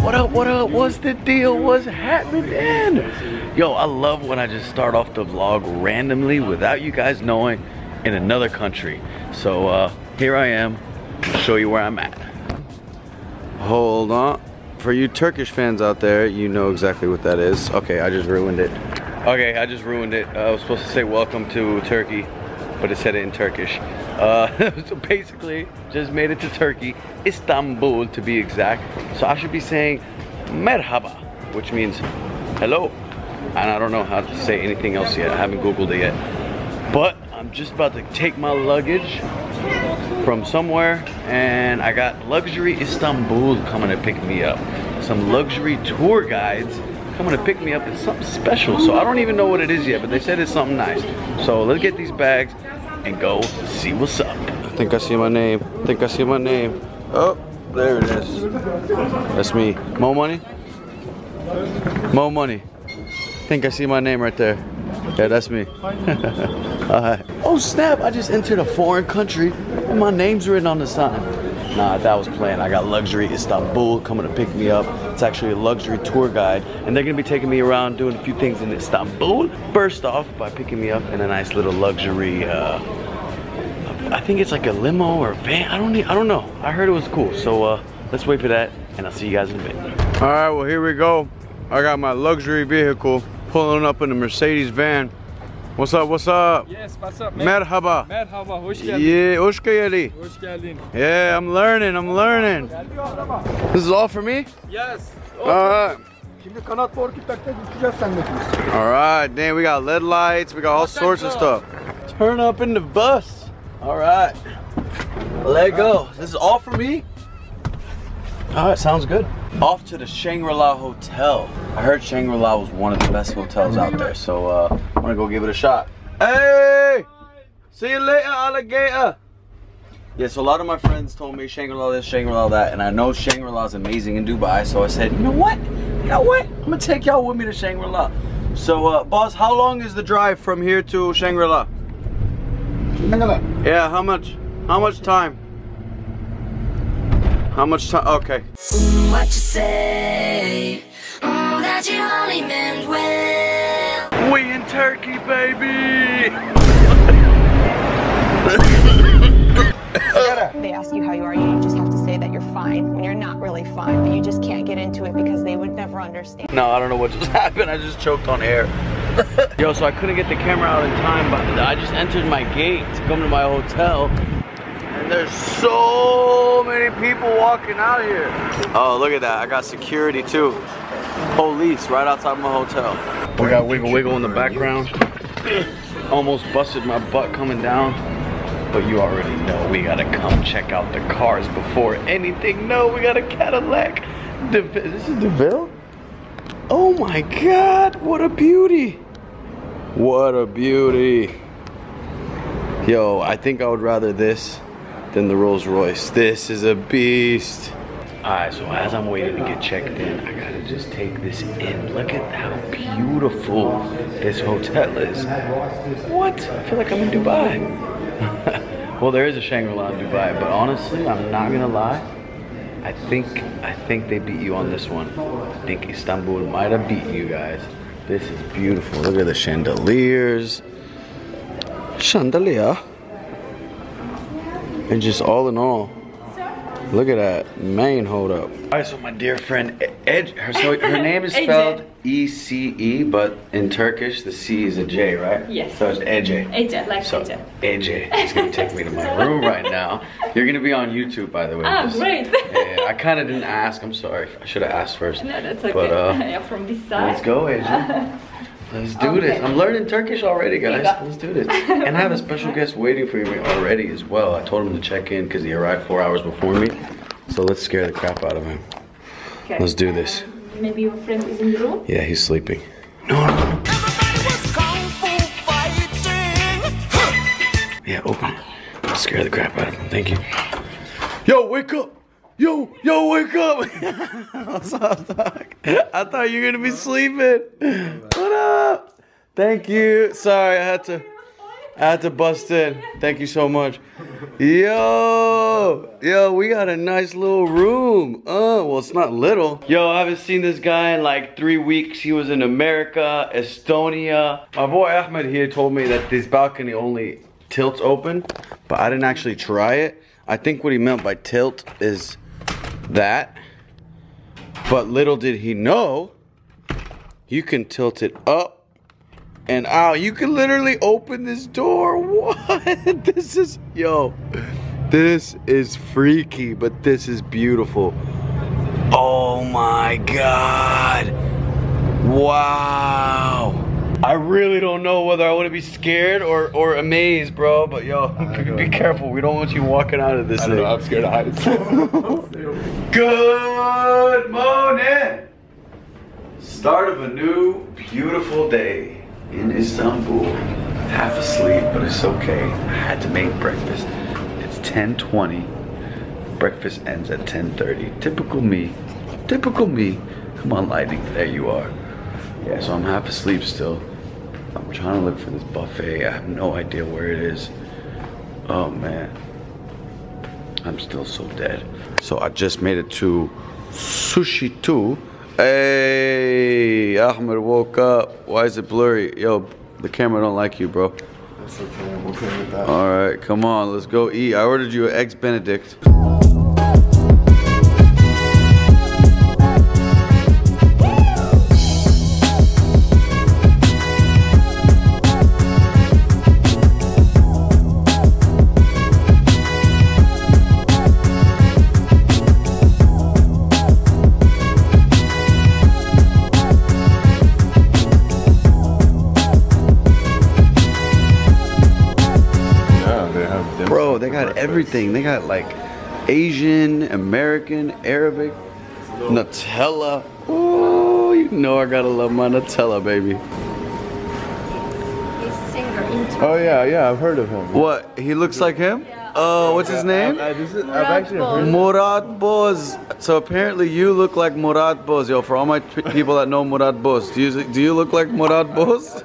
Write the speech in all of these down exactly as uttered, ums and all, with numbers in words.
What up, what up, what's the deal, what's happening? Yo, I love when I just start off the vlog randomly without you guys knowing in another country. So uh, here I am, I'll show you where I'm at. Hold on. For you Turkish fans out there, you know exactly what that is. Okay, I just ruined it. Okay, I just ruined it. I was supposed to say welcome to Turkey, but it said it in Turkish. Uh, so basically, just made it to Turkey, Istanbul to be exact. So I should be saying merhaba, which means hello. And I don't know how to say anything else yet. I haven't Googled it yet. But I'm just about to take my luggage from somewhere, and I got Luxury Istanbul coming to pick me up. Some luxury tour guides coming to pick me up. It's something special, so I don't even know what it is yet, but they said it's something nice. So let's get these bags and go see what's up. I think I see my name. I think I see my name. Oh, there it is. That's me. More money? More money. I think I see my name right there. Yeah, that's me. Alright. Oh snap, I just entered a foreign country and my name's written on the sign. Nah, that was planned. I got Luxury Istanbul coming to pick me up. It's actually a luxury tour guide, and they're gonna be taking me around doing a few things in Istanbul. First off, by picking me up in a nice little luxury, uh, I think it's like a limo or a van. I don't need, I don't know. I heard it was cool. So uh, let's wait for that, and I'll see you guys in a bit. All right, well here we go. I got my luxury vehicle pulling up in a Mercedes van. What's up, what's up? Yes, what's up, man? Merhaba. Merhaba, hoş geldin. Yeah, hoş geldin. Hoş geldin. Yeah, I'm learning, I'm learning. This is all for me? Yes. Alright. Şimdi kanat forkiptakta gideceğiz seninle. Alright, damn, we got L E D lights, we got all sorts of stuff. Turn up in the bus. Alright. Let go. This is all for me? Alright, sounds good. Off to the Shangri-la Hotel. I heard Shangri-la was one of the best hotels out there, so uh, I'm gonna go give it a shot. Hey! See you later, alligator! Yeah, so a lot of my friends told me Shangri-La this, Shangri-La that, and I know Shangri-La is amazing in Dubai, so I said, you know what? You know what? I'm gonna take y'all with me to Shangri-La. So, uh, boss, how long is the drive from here to Shangri-La? Shangri-La? Yeah, how much? How much time? How much time? Okay. Mm, what you say? Mm, that you only meant well. We in Turkey, baby. They ask you how you are, you just have to say that you're fine when you're not really fine, but you just can't get into it because they would never understand. No, I don't know what just happened. I just choked on air. Yo, so I couldn't get the camera out in time, but I just entered my gate to come to my hotel. And there's so many people walking out here. Oh, look at that. I got security too. Police right outside my hotel. We got Wiggle Wiggle in the background. Almost busted my butt coming down. But you already know we gotta come check out the cars before anything. No, we got a Cadillac. Dev this is DeVille? Oh my God, what a beauty. What a beauty. Yo, I think I would rather this than the Rolls Royce. This is a beast. All right, so as I'm waiting to get checked in, I gotta just take this in. Look at how beautiful this hotel is. What? I feel like I'm in Dubai. Well, there is a Shangri-La in Dubai, but honestly, I'm not gonna lie. I think I think they beat you on this one. I think Istanbul might have beat you guys. This is beautiful. Look at the chandeliers. Chandelier. And just all in all, look at that main hold up. All right, so my dear friend Ed, her, so her name is spelled E C E, but in Turkish the C is a J, right? Yes. So it's Ece. Ece, like so Ece. Ece is gonna take me to my room right now. You're gonna be on YouTube, by the way. Ah, Just, great. Yeah, I kind of didn't ask. I'm sorry. I should have asked first. No, that's okay. But, uh, yeah, from this side. Let's go, Ece. Let's do Okay. this. I'm learning Turkish already, guys. Let's do this. And I have a special guest waiting for me already as well. I told him to check in because he arrived four hours before me. So let's scare the crap out of him. Okay. Let's do this. Um, maybe your friend is in the room? Yeah, he's sleeping. No, no, no. Yeah, open it. Let's scare the crap out of him. Thank you. Yo, wake up. Yo, yo, wake up! What's up, dog? I thought you were gonna be sleeping. What up? Thank you. Sorry, I had to. I had to bust in. Thank you so much. Yo, yo, we got a nice little room. Oh, well, it's not little. Yo, I haven't seen this guy in like three weeks. He was in America, Estonia. My boy Ahmed here told me that this balcony only tilts open, but I didn't actually try it. I think what he meant by tilt is that. But little did he know, you can tilt it up and out. You can literally open this door. What? This is, yo, this is freaky, but this is beautiful. Oh my God. Wow. I really don't know whether I want to be scared or, or amazed, bro. But yo, be careful. We don't want you walking out of this I thing. don't know, I'm scared of heights. Good morning. Start of a new, beautiful day in Istanbul. Half asleep, but it's okay. I had to make breakfast. It's ten twenty. Breakfast ends at ten thirty. Typical me. Typical me. Come on, Lightning. There you are. Yeah, so I'm half asleep still. I'm trying to look for this buffet. I have no idea where it is. Oh man. I'm still so dead. So I just made it to Sushi two. Hey, Ahmed woke up. Why is it blurry? Yo, the camera don't like you, bro. That's okay, I'm okay with that. All right, come on, let's go eat. I ordered you an Eggs Benedict. Bro, they got everything. They got like Asian, American, Arabic, Nutella. Oh, you know I gotta love my Nutella, baby. Oh yeah, yeah, I've heard of him. What? He looks like him? Oh, what's his name? I, I, this is, I've actually heard. Murad Boz. So apparently you look like Murad Boz. Yo, for all my t- people that know Murad Boz, do you do you look like Murad Boz?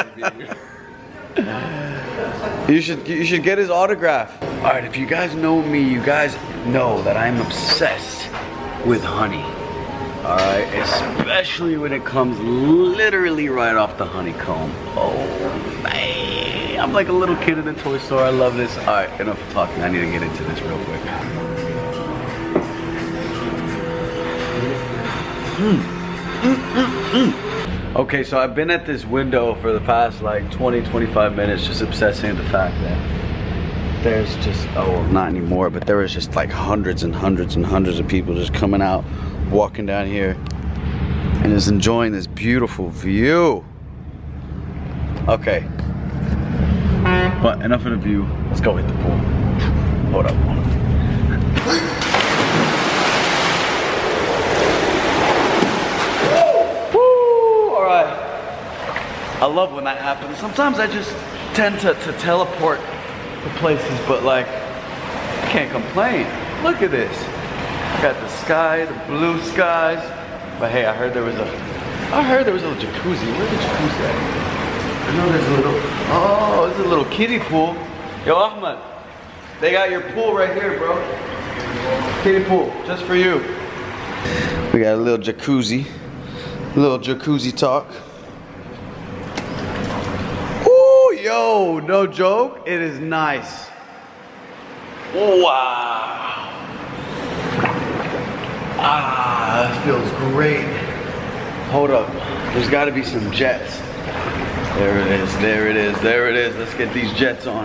You should you should get his autograph. All right, if you guys know me, you guys know that I'm obsessed with honey. All right, especially when it comes literally right off the honeycomb. Oh man, I'm like a little kid in a toy store. I love this. All right, enough of talking. I need to get into this real quick. Mm. Mm, mm, mm. Okay, so I've been at this window for the past like twenty, twenty-five minutes just obsessing with the fact that there's just, oh, well, not anymore, but there was just like hundreds and hundreds and hundreds of people just coming out, walking down here, and just enjoying this beautiful view. Okay, but enough of the view. Let's go hit the pool. Hold up. I love when that happens. Sometimes I just tend to, to teleport to places, but like, I can't complain. Look at this. I got the sky, the blue skies. But hey, I heard there was a, I heard there was a little jacuzzi. Where's the jacuzzi at? I know there's a little, oh, there's a little kiddie pool. Yo, Ahmed, they got your pool right here, bro. Kiddie pool, just for you. We got a little jacuzzi, a little jacuzzi talk. Yo, no joke, it is nice. Wow. Ah, that feels great. Hold up, there's gotta be some jets. There it is, there it is, there it is. Let's get these jets on.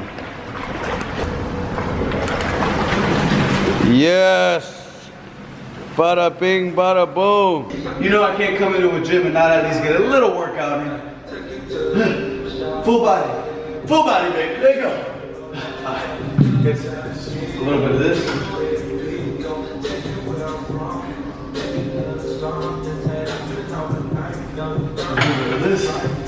Yes. Bada bing, bada boom. You know I can't come into a gym and not at least get a little workout in. Full body. Full body, baby. There you go. Alright. It's a little bit of this. A little bit of this.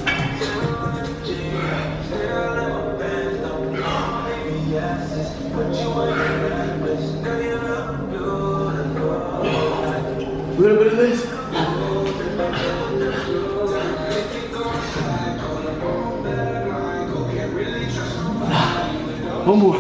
A little bit of this. One more.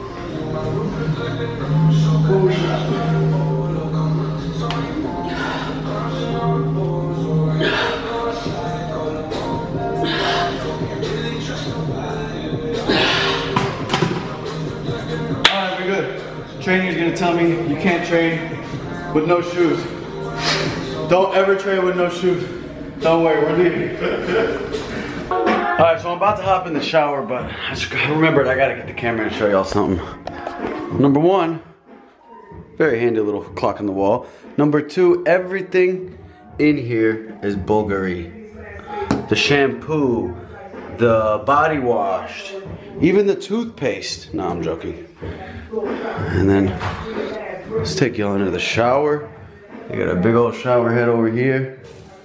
Alright, we're good. Trainer's gonna tell me you can't train with no shoes. Don't ever train with no shoes. Don't worry, we're leaving. Alright, so I'm about to hop in the shower, but I just remembered I gotta get the camera and show y'all something. Number one, very handy little clock on the wall. Number two, everything in here is Bulgari. The shampoo, the body wash, even the toothpaste. No, I'm joking. And then, let's take y'all into the shower. You got a big old shower head over here.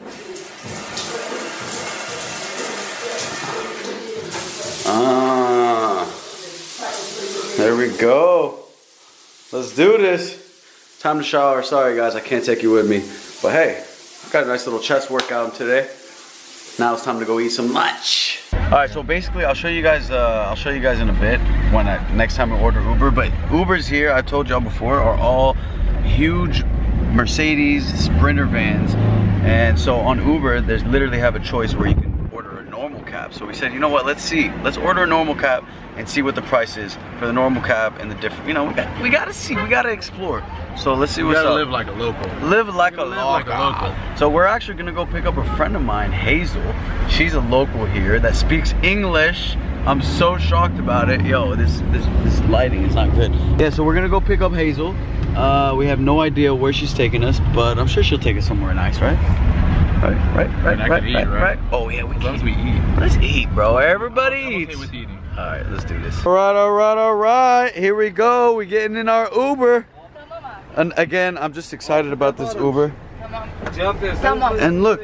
Ah, there we go. Let's do this. Time to shower. Sorry guys, I can't take you with me. But hey, I got a nice little chest workout today. Now it's time to go eat some lunch. All right, so basically I'll show you guys, uh, I'll show you guys in a bit when I, next time I order Uber. But Ubers here, I told y'all before, are all huge Mercedes Sprinter vans. And so on Uber, there's literally have a choice where you can order a normal cab. So we said, you know what, let's see. Let's order a normal cab and see what the price is for the normal cab and the different, you know, we got we gotta see, we gotta explore. So let's see what's up. You gotta live like a local. Live like a live local. like a local. So we're actually gonna go pick up a friend of mine, Hazel. She's a local here that speaks English. I'm so shocked about it. Yo, this this this lighting is not good. Yeah, so we're gonna go pick up Hazel. Uh, we have no idea where she's taking us, but I'm sure she'll take us somewhere nice, right? Right, right, right, I right, can eat, right, right? right. Oh yeah, we As long as can. we eat. Let's eat, bro. Everybody I'm eats. okay with eating. All right, let's do this. All right, all right, all right. Here we go. We're getting in our Uber. And again, I'm just excited about this Uber. And look.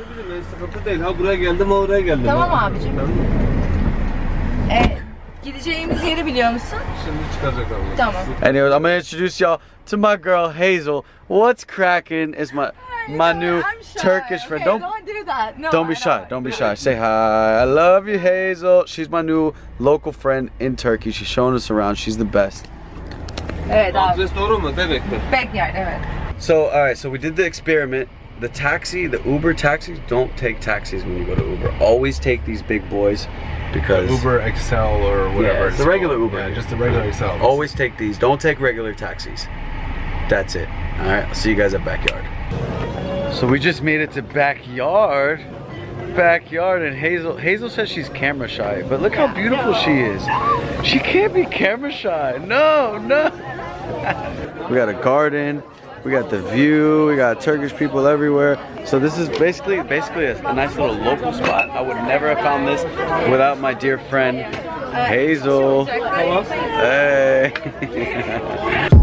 Tamam abicim. Evet. Gideceğimiz yeri biliyor musun? Şimdi çıkacak abla. Tamam. Anyways, I'm gonna introduce y'all to my girl Hazel. What's cracking is my my new I'm shy. Turkish friend. Okay, Don't don't do that. No, don't be I shy. Don't be shy. Say hi. I love you, Hazel. She's my new local friend in Turkey. She's showing us around. She's the best. Evet abi. Adres doğru mu? Bebek'te. Backyard, evet. So, all right. So we did the experiment. The taxi, the Uber taxis, don't take taxis when you go to Uber. Always take these big boys because Uber X L or whatever. Yeah, it's the regular called. Uber. Yeah, just the regular X L. Always take these. Don't take regular taxis. That's it. All right. I'll see you guys at Backyard. So we just made it to Backyard. Backyard, and Hazel. Hazel says she's camera shy, but look how beautiful she is. She can't be camera shy. No, no. We got a garden. We got the view. We got Turkish people everywhere. So this is basically, basically a, a nice little local spot. I would never have found this without my dear friend Hazel. Hey.